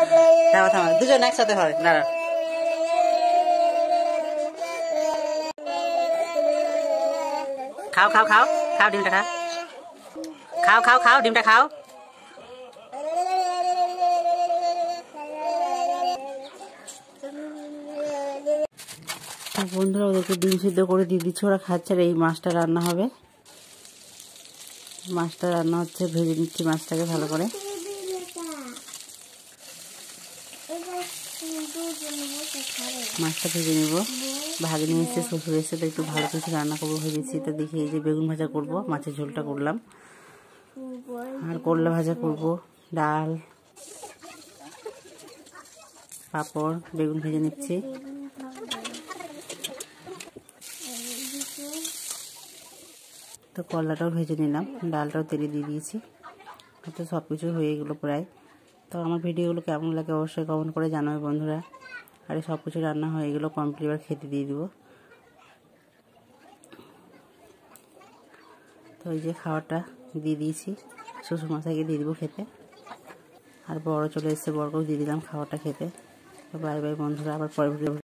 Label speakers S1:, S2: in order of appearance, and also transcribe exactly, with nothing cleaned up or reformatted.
S1: থামা থামা দুজন একসাথে হয় দাঁড়া। খাও খাও খাও খাও ডিমটা খা খাও খাও খাও ডিমটা খাও। বন্ধুরা ওদেরকে ডিম সিদ্ধ করে দিয়ে দিচ্ছি, ওরা খাচ্ছে। আর এই মাছটা রান্না হবে, মাছটা রান্না হচ্ছে, ভেজে নিচ্ছি মাছটাকে ভালো করে। মাছটা ভেজে নেব, ভাগে নিয়ে এসে শ্বশুর এসে তো একটু ভালো কিছু রান্না করবো ভেবেছি। তো দেখি এই যে বেগুন ভাজা করব, মাছের ঝোলটা করলাম, আর করলা ভাজা করব, ডাল, পাঁপড়, বেগুন ভেজে নিচ্ছি। তো করলাটাও ভেজে নিলাম, ডালটাও তেলে দিয়ে দিয়েছি। তো সব কিছু হয়ে গেলো প্রায়। তো আমার ভিডিওগুলো কেমন লাগে অবশ্যই কমেন্ট করে জানাবে বন্ধুরা। আর সব কিছু রান্না হয়ে গেলো কমপ্লিট, এবার খেতে দিয়ে দিব। তো এই যে খাওয়াটা দিয়ে দিয়েছি, শ্বশুরমশাইকে দিয়ে দিব খেতে। আর বড় চলে এসেছে, বড়কেও দিয়ে দিলাম খাওয়াটা খেতে। তো বাই বাই বন্ধুরা, আবার পরে ভিডিও